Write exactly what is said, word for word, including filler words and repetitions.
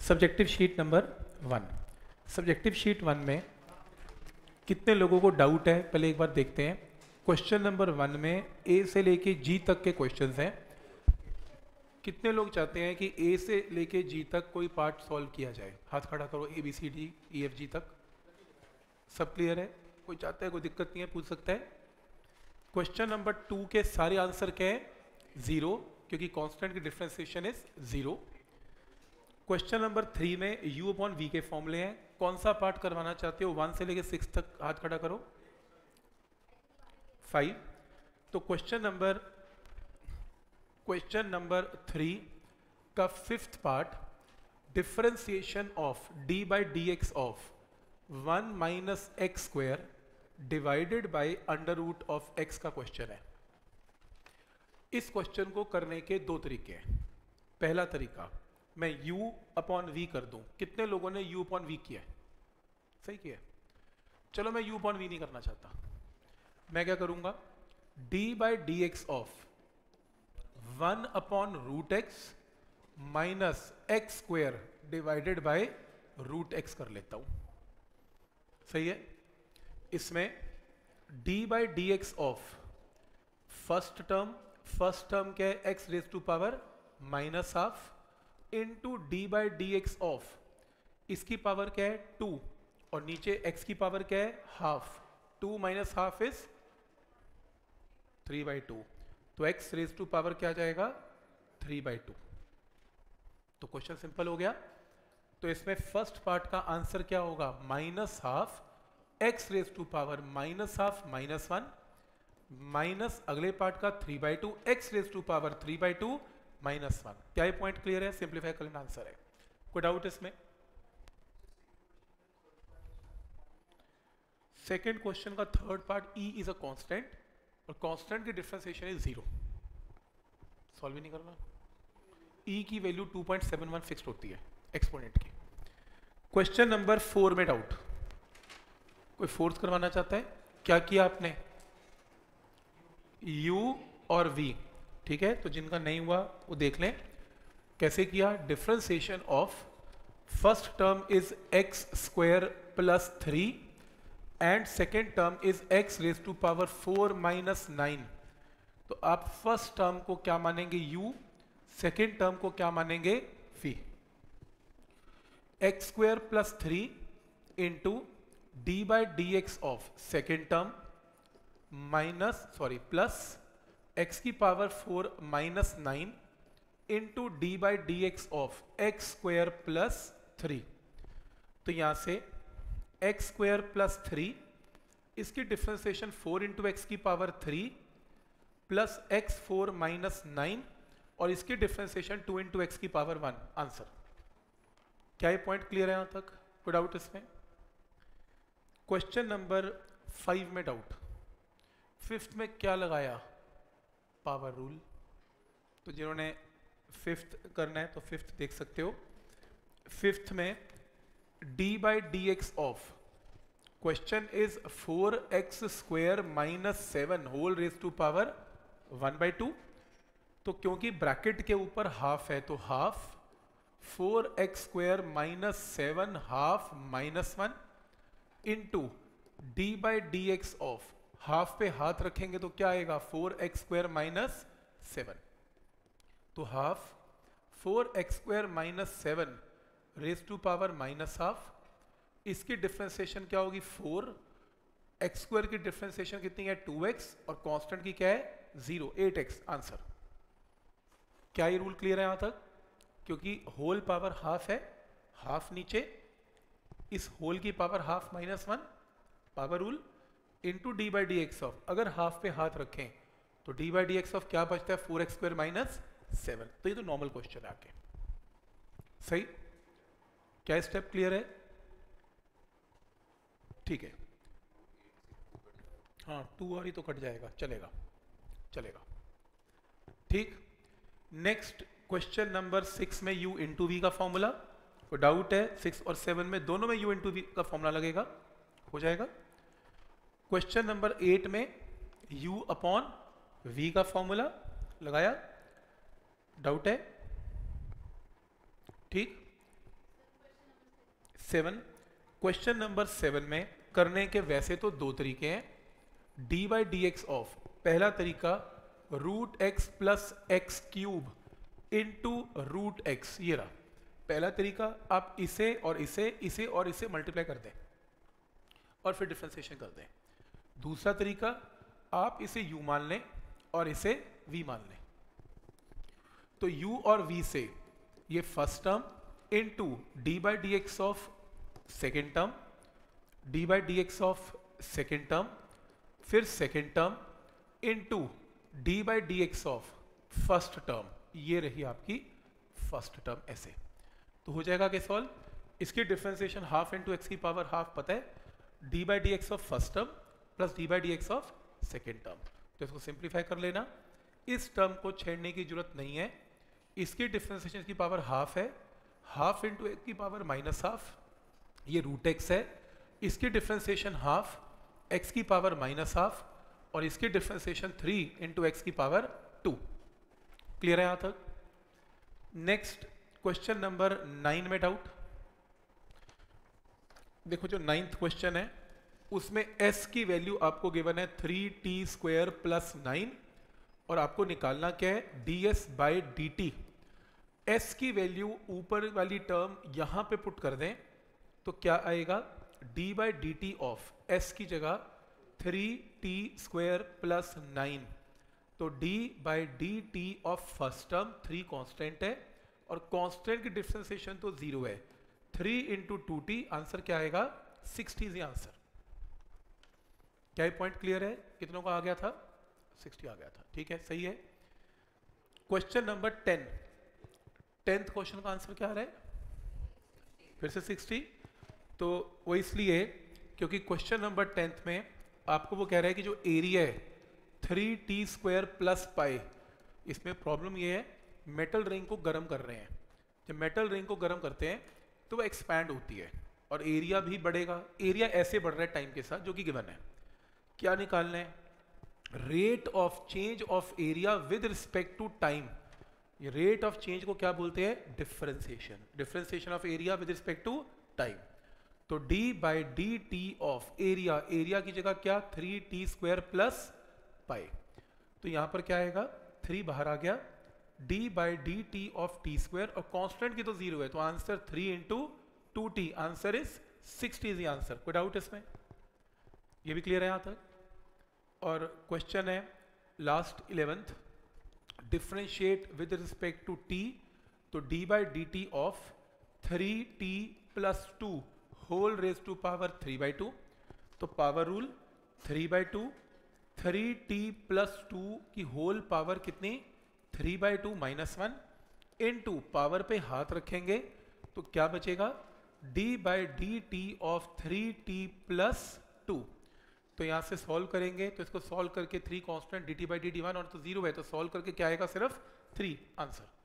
Subjective sheet number one. Subjective sheet one में कितने लोगों को डाउट है पहले एक बार देखते हैं। क्वेश्चन नंबर वन में ए से लेके जी तक के क्वेश्चंस हैं। कितने लोग चाहते हैं कि ए से लेके जी तक कोई पार्ट सॉल्व किया जाए? हाथ खड़ा करो। A B C D E F G तक सब क्लियर है? कोई चाहता है? कोई दिक्कत नहीं है, पूछ सकता है। क्वेश्चन नंबर टू के सारे आंसर क्या है? जीरो, क्योंकि कांस्टेंट की differentiation is zero. Question number three में u अपॉन वी के फॉर्मूले हैं। कौन सा पार्ट करवाना चाहते हो? वन से लेके सिक्स तक हाथ खड़ा करो। फाइव। तो question number question number three का fifth part differentiation of d by D X of one minus X square divided by under root of X का क्वेश्चन है। इस क्वेश्चन को करने के दो तरीके हैं। पहला तरीका, मैं u अपॉन v कर दूं। कितने लोगों ने u अपॉन v किया है? सही किया है। चलो मैं u अपॉन v नहीं करना चाहता। मैं क्या करूंगा? d by D X of one upon root X minus X square divided by root X कर लेता हूं। सही है। इसमें d by D X of first term first term क्या है? x raise to power minus half into D by D X of इसकी power क्या है? टू, और नीचे x की पावर क्या है? Half. Two minus half is three by two, तो x रेज टू पावर क्या आ जाएगा? Three by two. तो क्वेश्चन सिंपल हो गया। तो इसमें फर्स्ट पार्ट का आंसर क्या होगा? Minus half X raise to power minus half minus one minus अगले पार्ट का three by two X raise to power three by two minus one. क्या ये पॉइंट क्लियर है? सिंप्लीफाई करना आंसर है। कोई डाउट इसमें? सेकेंड क्वेश्चन का third part E is a constant और कांस्टेंट की डिफरेंशिएशन इज जीरो। सॉल्व ही नहीं करना। ई की value two point seven one fixed होती है एक्सपोनेंट की। क्वेश्चन नंबर फोर में डाउट, कोई फोर्थ करवाना चाहता है? क्या किया आपने? u और v, ठीक है। तो जिनका नहीं हुआ वो देख लें कैसे किया। Differentiation of first term is X square plus three and second term is x raise to power four minus nine. तो आप फर्स्ट टर्म को क्या मानेंगे? u, सेकेंड टर्म को क्या मानेंगे? v। X square plus three into D by D X of second term minus sorry plus x की power four minus nine into D by D X of X square plus three. तो यहां से X square plus three, इसकी differentiation four into X की power three plus X four minus nine और इसकी differentiation two into X की power one. Answer. क्या ये पॉइंट क्लियर है यहां तक? कोई डाउट इसमें? क्वेश्चन नंबर फाइव में डाउट। फिफ्थ में क्या लगाया? Power rule. तो जिन्होंने फिफ्थ करना है तो फिफ्थ देख सकते हो। फिफ्थ में d by D X of question is four X square minus seven whole raise to power one by two. तो क्योंकि ब्रैकेट के ऊपर हाफ है तो half four X square minus seven half minus one into D by D X of half पे हाथ रखेंगे तो क्या आएगा? Four X square minus seven. तो half four X square minus seven raise to power minus half, इसकी differentiation क्या होगी? फोर। एक्स स्क्वायर की डिफरेंशिएशन कितनी है? टू एक्स, और कांस्टेंट की क्या है? Zero, eight X. आंसर। क्या ये रूल क्लियर है यहां तक? क्योंकि होल पावर हाफ है, हाफ नीचे, इस होल की power half minus one, power rule into D by D X of, अगर हाफ पे हाथ रखें तो D by D X of क्या बचता है? Four X square minus seven. तो ये तो नॉर्मल क्वेश्चन है आके। सही। क्या स्टेप क्लियर है? ठीक है। हाँ, टू और ही तो कट जाएगा, चलेगा चलेगा। ठीक। नेक्स्ट क्वेश्चन नंबर सिक्स में u इंटू वी का फॉर्मूला। कोई डाउट है? सिक्स और सेवन में दोनों में u इंटू वी का फॉर्मूला लगेगा, हो जाएगा। क्वेश्चन नंबर एट में u अपॉन v का फॉर्मूला लगाया। डाउट है? ठीक। सेवन, क्वेश्चन नंबर सेवन में करने के वैसे तो दो तरीके हैं, D by D X of, पहला तरीका root X plus X cube into root X, ये रहा पहला तरीका। आप इसे और इसे इसे और इसे मल्टीप्लाई कर दें और फिर डिफरेंशिएशन कर दें। दूसरा तरीका, आप इसे u मान लें और इसे v मान लें। तो u और v से ये first term into D by D X of second term, D by D X of second term, फिर second term into D by D X of first term, ये रही आपकी फर्स्ट टर्म। ऐसे तो हो जाएगा कि सॉल्व, इसकी डिफरेंशिएशन हाफ इंटू एक्स की पावर हाफ पता है, D by D X of first term plus D by D X of second term. तो इसको सिंप्लीफाई कर लेना, इस टर्म को छेड़ने की जरूरत नहीं है, इसकी डिफरेंशिएशन की पावर हाफ है, हाफ इंटू एक्स की पावर माइनस हाफ, ये रूट एक्स है, इसकी डिफरेंशिएशन हाफ एक्स की पावर माइनस हाफ और इसकी डिफरेंशिएशन थ्री इंटू एक्स की पावर टू। क्लियर है यहाँ तक? नेक्स्ट क्वेश्चन नंबर नाइन में डाउट देखो, जो नाइन्थ क्वेश्चन है उसमें s की वैल्यू आपको गिवन है three T square plus nine और आपको निकालना क्या है, D S by D T. S की वैल्यू ऊपर वाली टर्म यहां पे पुट कर दें तो क्या आएगा, d by D t of s की जगह three T square plus nine. तो d by D t of first term three constant है और कांस्टेंट की डिफरेंशिएशन तो जीरो है, three into two t, answer क्या आएगा सिक्सटी इज आंसर। क्या ये पॉइंट क्लियर है? कितनों का आ गया था? सिक्सटी आ गया था, ठीक है, सही है। Question number ten, tenth question का आंसर क्या आ रहा है? फिर से सिक्सटी। तो वो इसलिए क्योंकि क्वेश्चन नंबर टेंथ में आपको वो कह रहा है कि जो एरिया है three T square plus pi, इसमें प्रॉब्लम ये है मेटल रिंग को गर्म कर रहे हैं, जब मेटल रिंग को गर्म करते हैं तो वो एक्सपैंड होती है और एरिया भी बढ़ेगा, एरिया ऐसे बढ़ रहा है टाइम के साथ जो कि गिवन है। क्या निकालना है? Rate of change of area with respect to time. ये रेट ऑफ चेंज को क्या बोलते हैं? Differentiation, differentiation of area with respect to time. तो d by D t of area, area की जगह क्या, three T square plus pi. तो यहां पर क्या आएगा, थ्री बाहर आ गया, d by D t of t square और कांस्टेंट की तो जीरो है तो answer three into two t, answer is sixty is answer. कोई डाउट इसमें? ये भी क्लियर है यहां तक? और क्वेश्चन है last eleventh, differentiate with respect to t। तो d by D t of three t plus two whole raise to power three by two. तो power rule three by two, three t plus two की whole power कितनी, three by two minus one into power पे हाथ रखेंगे तो क्या बचेगा, d by D t of three t plus two. तो यहां से सॉल्व करेंगे तो इसको सॉल्व करके three constant d t by D t one और तो जीरो है तो सॉल्व करके क्या आएगा, सिर्फ थ्री आंसर।